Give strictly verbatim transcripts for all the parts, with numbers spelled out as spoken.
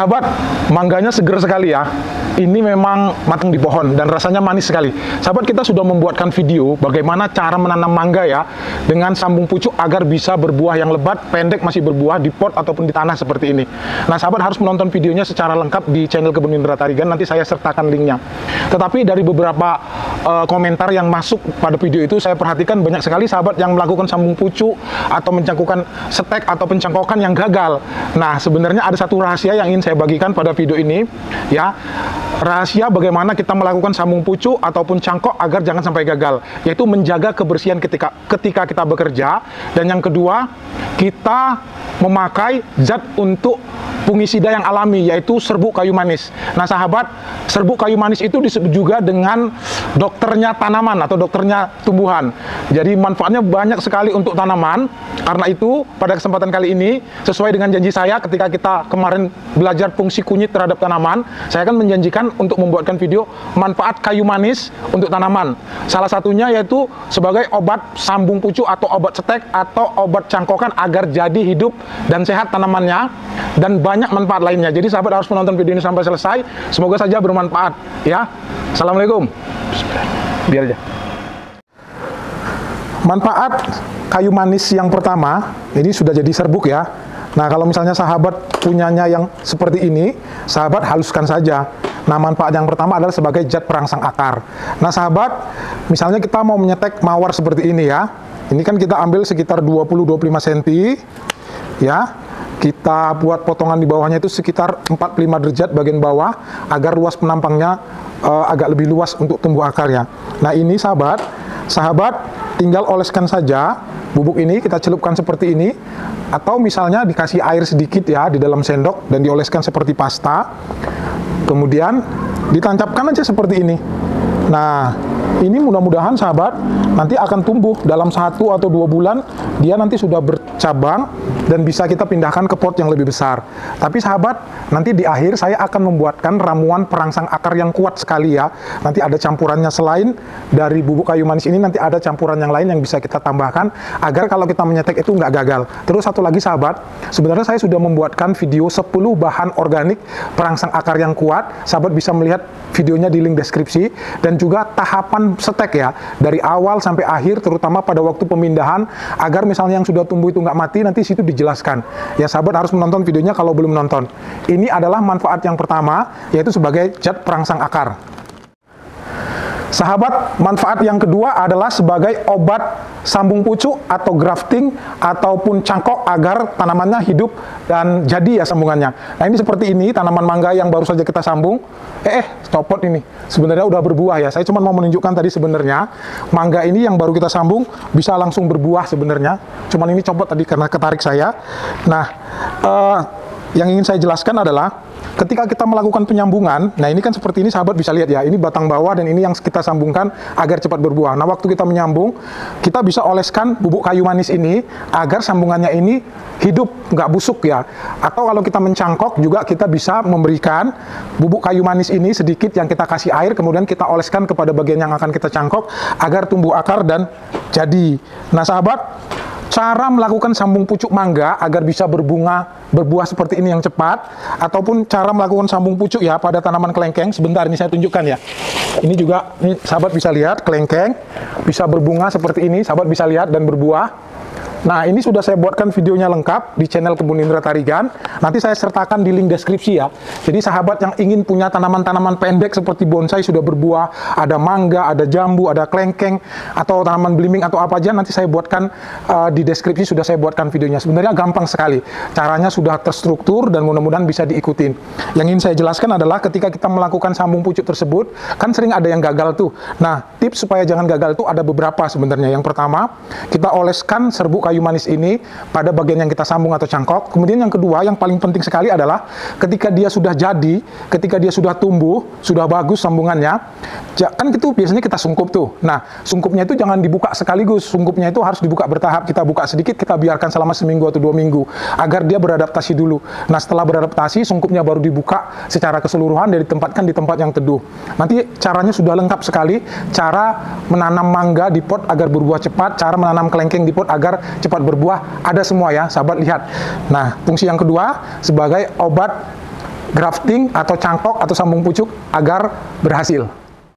sahabat, mangganya seger sekali ya. Ini memang matang di pohon dan rasanya manis sekali. Sahabat, kita sudah membuatkan video bagaimana cara menanam mangga ya, dengan sambung pucuk agar bisa berbuah yang lebat, pendek, masih berbuah di pot ataupun di tanah seperti ini. Nah, sahabat harus menonton videonya secara lengkap di channel Kebun Indra Tarigan, nanti saya sertakan linknya. Tetapi dari beberapa uh, komentar yang masuk pada video itu, saya perhatikan banyak sekali sahabat yang melakukan sambung pucuk atau mencangkukan stek atau pencangkokan yang gagal. Nah, sebenarnya ada satu rahasia yang ingin saya bagikan pada video ini ya. Rahasia bagaimana kita melakukan sambung pucuk ataupun cangkok agar jangan sampai gagal, yaitu menjaga kebersihan ketika ketika kita bekerja, dan yang kedua, kita memakai zat untuk fungisida yang alami, yaitu serbuk kayu manis. Nah sahabat, serbuk kayu manis itu disebut juga dengan dokternya tanaman atau dokternya tumbuhan. Jadi manfaatnya banyak sekali untuk tanaman. Karena itu pada kesempatan kali ini, sesuai dengan janji saya ketika kita kemarin belajar fungsi kunyit terhadap tanaman, saya akan menjanjikan untuk membuatkan video manfaat kayu manis untuk tanaman. Salah satunya yaitu sebagai obat sambung pucuk atau obat stek atau obat cangkokan agar jadi hidup dan sehat tanamannya, dan banyak manfaat lainnya. Jadi sahabat harus menonton video ini sampai selesai. Semoga saja bermanfaat ya. Assalamualaikum. Biar aja. Manfaat kayu manis yang pertama, ini sudah jadi serbuk ya. Nah, kalau misalnya sahabat punyanya yang seperti ini, sahabat haluskan saja. Nah, manfaat yang pertama adalah sebagai zat perangsang akar. Nah, sahabat, misalnya kita mau menyetek mawar seperti ini ya. Ini kan kita ambil sekitar dua puluh sampai dua puluh lima sentimeter ya. Kita buat potongan di bawahnya itu sekitar empat puluh lima derajat bagian bawah agar luas penampangnya uh, agak lebih luas untuk tumbuh akarnya. Nah, ini sahabat, sahabat tinggal oleskan saja bubuk ini, kita celupkan seperti ini, atau misalnya dikasih air sedikit ya di dalam sendok dan dioleskan seperti pasta. Kemudian ditancapkan aja seperti ini. Nah, ini mudah-mudahan sahabat nanti akan tumbuh dalam satu atau dua bulan, dia nanti sudah bercabang dan bisa kita pindahkan ke pot yang lebih besar. Tapi sahabat, nanti di akhir saya akan membuatkan ramuan perangsang akar yang kuat sekali ya. Nanti ada campurannya, selain dari bubuk kayu manis ini, nanti ada campuran yang lain yang bisa kita tambahkan agar kalau kita menyetek itu nggak gagal. Terus satu lagi sahabat, sebenarnya saya sudah membuatkan video sepuluh bahan organik perangsang akar yang kuat. Sahabat bisa melihat videonya di link deskripsi, dan juga tahapan setek ya, dari awal sampai akhir, terutama pada waktu pemindahan, agar misalnya yang sudah tumbuh itu nggak mati, nanti situ dijelaskan. Ya sahabat harus menonton videonya kalau belum nonton. Ini adalah manfaat yang pertama, yaitu sebagai zat perangsang akar. Sahabat, manfaat yang kedua adalah sebagai obat sambung pucuk atau grafting ataupun cangkok agar tanamannya hidup dan jadi ya sambungannya. Nah, ini seperti ini tanaman mangga yang baru saja kita sambung. Eh, eh copot ini. Sebenarnya udah berbuah ya. Saya cuma mau menunjukkan tadi sebenarnya mangga ini yang baru kita sambung bisa langsung berbuah sebenarnya. Cuman ini copot tadi karena ketarik saya. Nah, eh, yang ingin saya jelaskan adalah ketika kita melakukan penyambungan, nah ini kan seperti ini sahabat bisa lihat ya, ini batang bawah dan ini yang kita sambungkan agar cepat berbuah. Nah, waktu kita menyambung, kita bisa oleskan bubuk kayu manis ini agar sambungannya ini hidup, nggak busuk ya. Atau kalau kita mencangkok juga kita bisa memberikan bubuk kayu manis ini sedikit yang kita kasih air, kemudian kita oleskan kepada bagian yang akan kita cangkok agar tumbuh akar dan jadi. Nah sahabat, cara melakukan sambung pucuk mangga agar bisa berbunga, berbuah seperti ini yang cepat, ataupun cara melakukan sambung pucuk ya pada tanaman kelengkeng, sebentar ini saya tunjukkan ya. Ini juga, ini sahabat bisa lihat kelengkeng bisa berbunga seperti ini, sahabat bisa lihat dan berbuah. Nah, ini sudah saya buatkan videonya lengkap di channel Kebun Indra Tarigan. Nanti saya sertakan di link deskripsi ya. Jadi sahabat yang ingin punya tanaman-tanaman pendek seperti bonsai sudah berbuah, ada mangga, ada jambu, ada kelengkeng, atau tanaman belimbing atau apa aja, nanti saya buatkan uh, di deskripsi, sudah saya buatkan videonya. Sebenarnya gampang sekali. Caranya sudah terstruktur dan mudah-mudahan bisa diikutin. Yang ingin saya jelaskan adalah ketika kita melakukan sambung pucuk tersebut, kan sering ada yang gagal tuh. Nah, tips supaya jangan gagal tuh ada beberapa sebenarnya. Yang pertama, kita oleskan serbuk kayu manis ini pada bagian yang kita sambung atau cangkok. Kemudian yang kedua, yang paling penting sekali adalah ketika dia sudah jadi, ketika dia sudah tumbuh, sudah bagus sambungannya, kan itu biasanya kita sungkup tuh. Nah, sungkupnya itu jangan dibuka sekaligus, sungkupnya itu harus dibuka bertahap. Kita buka sedikit, kita biarkan selama seminggu atau dua minggu agar dia beradaptasi dulu. Nah, setelah beradaptasi, sungkupnya baru dibuka secara keseluruhan dan ditempatkan di tempat yang teduh. Nanti caranya sudah lengkap sekali, cara menanam mangga di pot agar berbuah cepat, cara menanam kelengkeng di pot agar cepat berbuah, ada semua ya sahabat, lihat. Nah, fungsi yang kedua sebagai obat grafting atau cangkok atau sambung pucuk agar berhasil.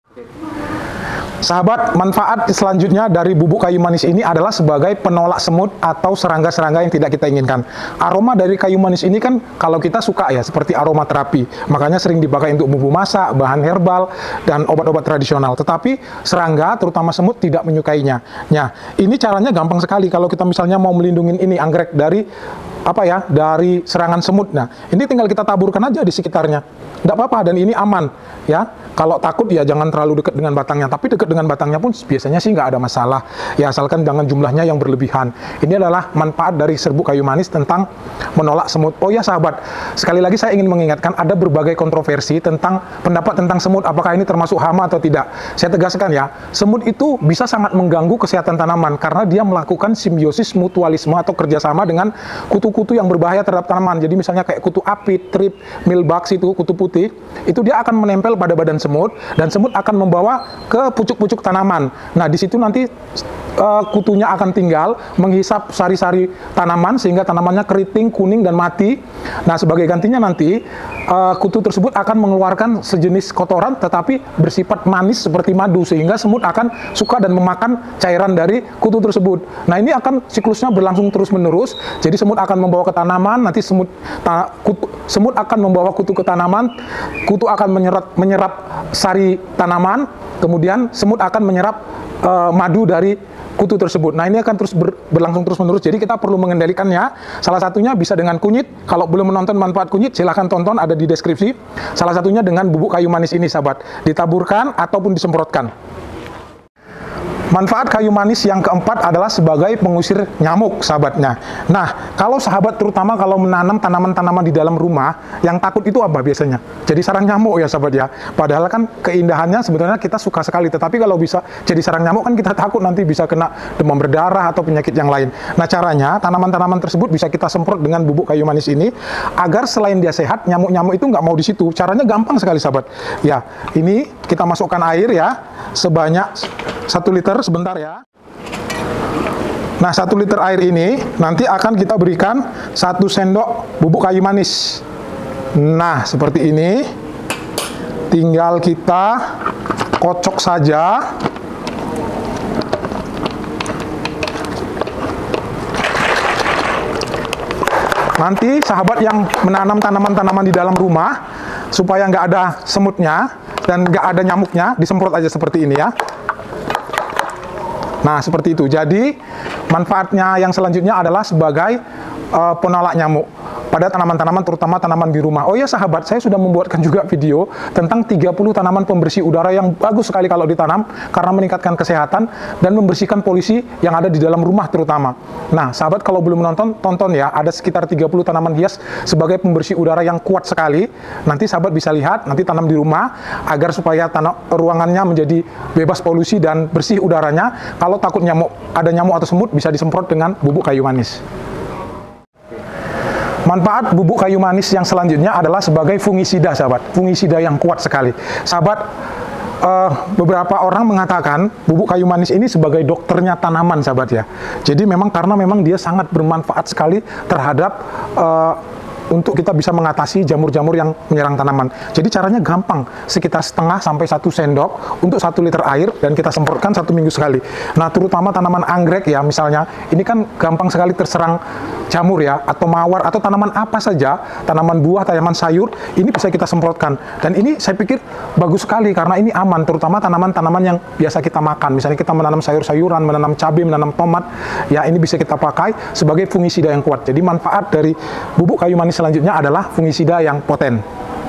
Sahabat, manfaat selanjutnya dari bubuk kayu manis ini adalah sebagai penolak semut atau serangga-serangga yang tidak kita inginkan. Aroma dari kayu manis ini kan kalau kita suka ya, seperti aroma terapi. Makanya sering dipakai untuk bumbu masak, bahan herbal, dan obat-obat tradisional. Tetapi serangga, terutama semut, tidak menyukainya. Nah, ini caranya gampang sekali. Kalau kita misalnya mau melindungi ini anggrek dari apa ya, dari serangan semut. Nah, ini tinggal kita taburkan aja di sekitarnya. Tidak apa-apa, dan ini aman ya. Kalau takut ya jangan terlalu dekat dengan batangnya, tapi dekat dengan batangnya pun biasanya sih nggak ada masalah ya, asalkan jangan jumlahnya yang berlebihan. Ini adalah manfaat dari serbuk kayu manis tentang menolak semut. Oh ya sahabat, sekali lagi saya ingin mengingatkan, ada berbagai kontroversi tentang pendapat tentang semut, apakah ini termasuk hama atau tidak. Saya tegaskan ya, semut itu bisa sangat mengganggu kesehatan tanaman karena dia melakukan simbiosis mutualisme atau kerjasama dengan kutu-kutu yang berbahaya terhadap tanaman. Jadi misalnya kayak kutu apit, trip, mealbugs itu, kutu putih, itu dia akan menempel pada badan semut, dan semut akan membawa ke pucuk-pucuk tanaman. Nah, di situ nanti uh, kutunya akan tinggal menghisap sari-sari tanaman sehingga tanamannya keriting, kuning, dan mati. Nah, sebagai gantinya nanti uh, kutu tersebut akan mengeluarkan sejenis kotoran tetapi bersifat manis seperti madu, sehingga semut akan suka dan memakan cairan dari kutu tersebut. Nah, ini akan siklusnya berlangsung terus-menerus. Jadi semut akan membawa ke tanaman, nanti semut ta, kutu, semut akan membawa kutu ke tanaman, kutu akan menyerap menyerap sari tanaman, kemudian semut akan menyerap uh, madu dari kutu tersebut. Nah, ini akan terus ber, berlangsung terus-menerus. Jadi kita perlu mengendalikannya. Salah satunya bisa dengan kunyit. Kalau belum menonton manfaat kunyit, silahkan tonton, ada di deskripsi. Salah satunya dengan bubuk kayu manis ini, sahabat. Ditaburkan ataupun disemprotkan. Manfaat kayu manis yang keempat adalah sebagai pengusir nyamuk, sahabatnya. Nah, kalau sahabat terutama kalau menanam tanaman-tanaman di dalam rumah, yang takut itu apa biasanya? Jadi sarang nyamuk ya, sahabat ya. Padahal kan keindahannya sebenarnya kita suka sekali, tetapi kalau bisa jadi sarang nyamuk kan kita takut nanti bisa kena demam berdarah atau penyakit yang lain. Nah, caranya tanaman-tanaman tersebut bisa kita semprot dengan bubuk kayu manis ini agar selain dia sehat, nyamuk-nyamuk itu nggak mau di situ. Caranya gampang sekali, sahabat. Ya, ini kita masukkan air ya, sebanyak satu liter. Sebentar ya. Nah, satu liter air ini nanti akan kita berikan satu sendok bubuk kayu manis. Nah, seperti ini. Tinggal kita kocok saja. Nanti sahabat yang menanam tanaman-tanaman di dalam rumah, supaya nggak ada semutnya dan nggak ada nyamuknya, disemprot aja seperti ini ya. Nah, seperti itu. Jadi, manfaatnya yang selanjutnya adalah sebagai uh, penolak nyamuk pada tanaman-tanaman, terutama tanaman di rumah. Oh ya sahabat, saya sudah membuatkan juga video tentang tiga puluh tanaman pembersih udara yang bagus sekali kalau ditanam karena meningkatkan kesehatan dan membersihkan polusi yang ada di dalam rumah terutama. Nah, sahabat kalau belum menonton, tonton ya. Ada sekitar tiga puluh tanaman hias sebagai pembersih udara yang kuat sekali. Nanti sahabat bisa lihat, nanti tanam di rumah agar supaya tanah ruangannya menjadi bebas polusi dan bersih udaranya. Kalau takut nyamuk, ada nyamuk atau semut, bisa disemprot dengan bubuk kayu manis. Manfaat bubuk kayu manis yang selanjutnya adalah sebagai fungisida, sahabat. Fungisida yang kuat sekali. Sahabat, uh, beberapa orang mengatakan bubuk kayu manis ini sebagai dokternya tanaman, sahabat ya. Jadi memang karena memang dia sangat bermanfaat sekali terhadap uh, untuk kita bisa mengatasi jamur-jamur yang menyerang tanaman. Jadi caranya gampang, sekitar setengah sampai satu sendok untuk satu liter air, dan kita semprotkan satu minggu sekali. Nah, terutama tanaman anggrek ya, misalnya, ini kan gampang sekali terserang jamur ya, atau mawar, atau tanaman apa saja, tanaman buah, tanaman sayur, ini bisa kita semprotkan. Dan ini saya pikir bagus sekali, karena ini aman, terutama tanaman-tanaman yang biasa kita makan. Misalnya kita menanam sayur-sayuran, menanam cabai, menanam tomat, ya ini bisa kita pakai sebagai fungisida yang kuat. Jadi manfaat dari bubuk kayu manis selanjutnya adalah fungisida yang poten.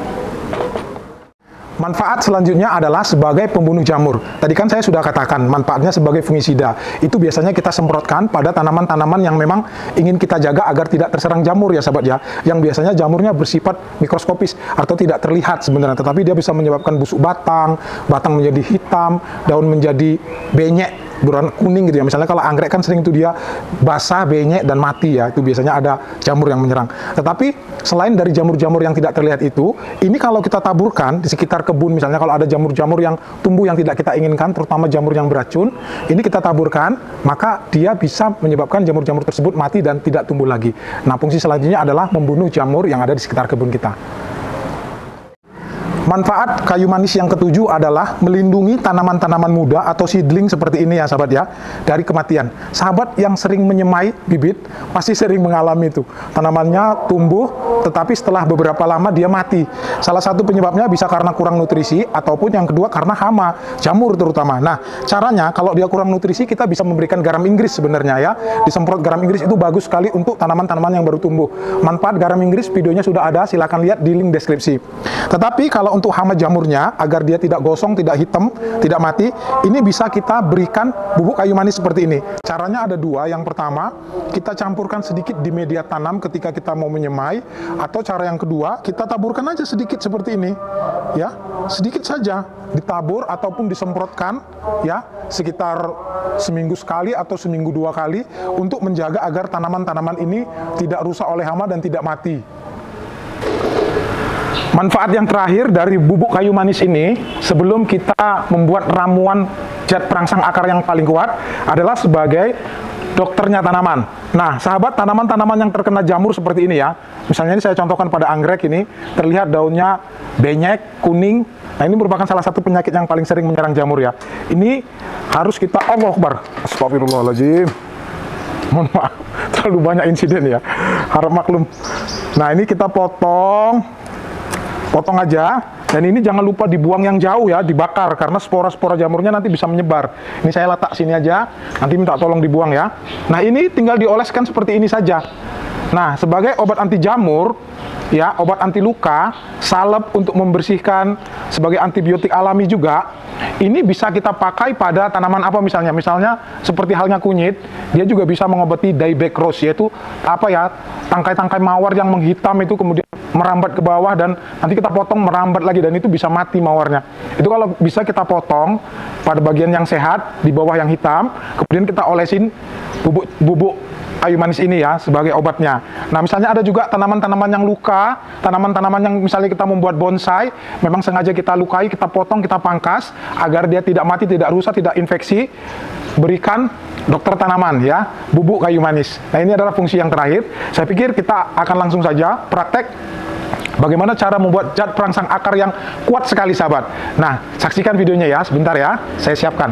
Manfaat selanjutnya adalah sebagai pembunuh jamur. Tadi kan saya sudah katakan manfaatnya sebagai fungisida. Itu biasanya kita semprotkan pada tanaman-tanaman yang memang ingin kita jaga agar tidak terserang jamur ya sahabat ya. Yang biasanya jamurnya bersifat mikroskopis atau tidak terlihat sebenarnya, tetapi dia bisa menyebabkan busuk batang, batang menjadi hitam, daun menjadi benyek, berwarna kuning gitu ya. Misalnya kalau anggrek kan sering itu dia basah, benyek, dan mati ya. Itu biasanya ada jamur yang menyerang. Tetapi selain dari jamur-jamur yang tidak terlihat itu, ini kalau kita taburkan di sekitar kebun, misalnya kalau ada jamur-jamur yang tumbuh yang tidak kita inginkan, terutama jamur yang beracun, ini kita taburkan, maka dia bisa menyebabkan jamur-jamur tersebut mati dan tidak tumbuh lagi. Nah, fungsi selanjutnya adalah membunuh jamur yang ada di sekitar kebun kita. Manfaat kayu manis yang ketujuh adalah melindungi tanaman-tanaman muda atau seedling seperti ini ya sahabat ya, dari kematian. Sahabat yang sering menyemai bibit pasti sering mengalami itu. Tanamannya tumbuh tetapi setelah beberapa lama dia mati. Salah satu penyebabnya bisa karena kurang nutrisi ataupun yang kedua karena hama, jamur terutama. Nah, caranya kalau dia kurang nutrisi kita bisa memberikan garam Inggris sebenarnya ya. Disemprot garam Inggris itu bagus sekali untuk tanaman-tanaman yang baru tumbuh. Manfaat garam Inggris videonya sudah ada, silahkan lihat di link deskripsi. Tetapi kalau untuk hama jamurnya, agar dia tidak gosong, tidak hitam, tidak mati, ini bisa kita berikan bubuk kayu manis seperti ini. Caranya ada dua. Yang pertama, kita campurkan sedikit di media tanam ketika kita mau menyemai, atau cara yang kedua, kita taburkan aja sedikit seperti ini, ya, sedikit saja ditabur ataupun disemprotkan, ya, sekitar seminggu sekali atau seminggu dua kali untuk menjaga agar tanaman-tanaman ini tidak rusak oleh hama dan tidak mati. Manfaat yang terakhir dari bubuk kayu manis ini, sebelum kita membuat ramuan zat perangsang akar yang paling kuat, adalah sebagai dokternya tanaman. Nah, sahabat, tanaman-tanaman yang terkena jamur seperti ini ya, misalnya ini saya contohkan pada anggrek ini, terlihat daunnya benyek, kuning. Nah, ini merupakan salah satu penyakit yang paling sering menyerang jamur ya. Ini harus kita, Allah Akbar, astagfirullahaladzim, mohon maaf, terlalu banyak insiden ya, harap maklum. Nah, ini kita potong, potong aja, dan ini jangan lupa dibuang yang jauh ya, dibakar, karena spora-spora jamurnya nanti bisa menyebar. Ini saya letak sini aja, nanti minta tolong dibuang ya. Nah, ini tinggal dioleskan seperti ini saja. Nah, sebagai obat anti jamur, ya, obat anti luka, salep untuk membersihkan, sebagai antibiotik alami juga, ini bisa kita pakai pada tanaman apa misalnya, misalnya seperti halnya kunyit, dia juga bisa mengobati dieback rose, yaitu apa ya, tangkai-tangkai mawar yang menghitam itu kemudian merambat ke bawah dan nanti kita potong merambat lagi dan itu bisa mati mawarnya. Itu kalau bisa kita potong pada bagian yang sehat di bawah yang hitam, kemudian kita olesin bubuk bubuk kayu manis ini ya sebagai obatnya. Nah, misalnya ada juga tanaman-tanaman yang luka, tanaman-tanaman yang misalnya kita membuat bonsai, memang sengaja kita lukai, kita potong, kita pangkas agar dia tidak mati, tidak rusak, tidak infeksi. Berikan dokter tanaman ya, bubuk kayu manis. Nah, ini adalah fungsi yang terakhir. Saya pikir kita akan langsung saja praktek bagaimana cara membuat zat perangsang akar yang kuat sekali sahabat. Nah, saksikan videonya ya, sebentar ya, saya siapkan.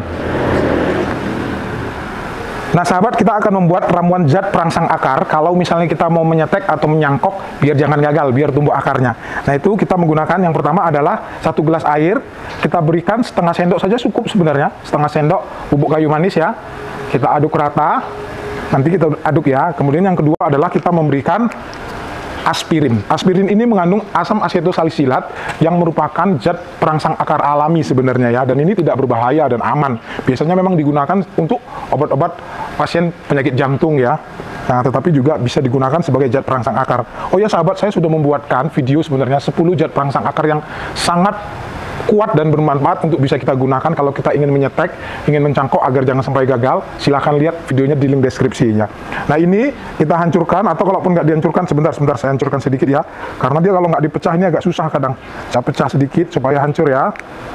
Nah sahabat, kita akan membuat ramuan zat perangsang akar kalau misalnya kita mau menyetek atau menyangkok biar jangan gagal, biar tumbuh akarnya. Nah itu kita menggunakan yang pertama adalah satu gelas air, kita berikan setengah sendok saja cukup sebenarnya, setengah sendok bubuk kayu manis ya. Kita aduk rata, nanti kita aduk ya. Kemudian yang kedua adalah kita memberikan aspirin. Aspirin ini mengandung asam asetosalitsilat yang merupakan zat perangsang akar alami sebenarnya ya, dan ini tidak berbahaya dan aman. Biasanya memang digunakan untuk obat-obat pasien penyakit jantung ya. Nah, tetapi juga bisa digunakan sebagai zat perangsang akar. Oh ya sahabat, saya sudah membuatkan video sebenarnya sepuluh zat perangsang akar yang sangat kuat dan bermanfaat untuk bisa kita gunakan kalau kita ingin menyetek, ingin mencangkok agar jangan sampai gagal. Silahkan lihat videonya di link deskripsinya. Nah ini kita hancurkan, atau kalaupun nggak dihancurkan, sebentar sebentar saya hancurkan sedikit ya, karena dia kalau nggak dipecah ini agak susah kadang. Saya pecah sedikit supaya hancur ya.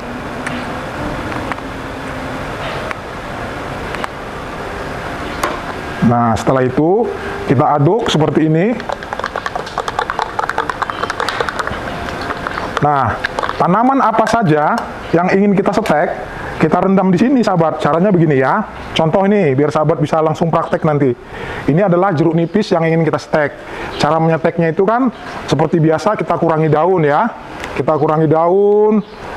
Nah setelah itu kita aduk seperti ini. Nah, tanaman apa saja yang ingin kita setek, kita rendam di sini sahabat. Caranya begini ya. Contoh ini biar sahabat bisa langsung praktek nanti. Ini adalah jeruk nipis yang ingin kita setek. Cara menyeteknya itu kan seperti biasa, kita kurangi daun ya. Kita kurangi daun.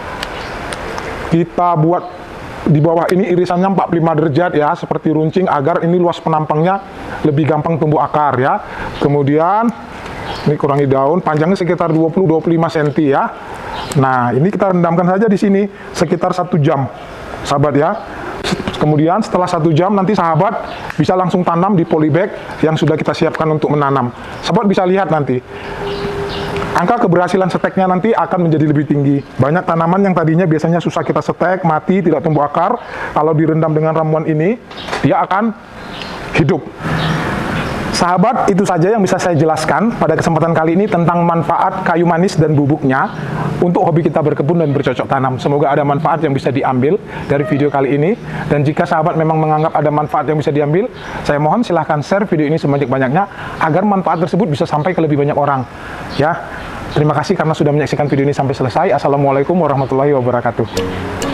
Kita buat di bawah ini irisannya empat puluh lima derajat ya, seperti runcing agar ini luas penampangnya lebih gampang tumbuh akar ya. Kemudian ini kurangi daun, panjangnya sekitar dua puluh sampai dua puluh lima sentimeter ya. Nah, ini kita rendamkan saja di sini sekitar satu jam, sahabat ya. Kemudian setelah satu jam nanti sahabat bisa langsung tanam di polybag yang sudah kita siapkan untuk menanam. Sahabat bisa lihat nanti, angka keberhasilan seteknya nanti akan menjadi lebih tinggi. Banyak tanaman yang tadinya biasanya susah kita setek, mati, tidak tumbuh akar, kalau direndam dengan ramuan ini, dia akan hidup. Sahabat, itu saja yang bisa saya jelaskan pada kesempatan kali ini tentang manfaat kayu manis dan bubuknya untuk hobi kita berkebun dan bercocok tanam. Semoga ada manfaat yang bisa diambil dari video kali ini. Dan jika sahabat memang menganggap ada manfaat yang bisa diambil, saya mohon silahkan share video ini sebanyak-banyaknya agar manfaat tersebut bisa sampai ke lebih banyak orang. Ya, Terima kasih karena sudah menyaksikan video ini sampai selesai. Assalamualaikum warahmatullahi wabarakatuh.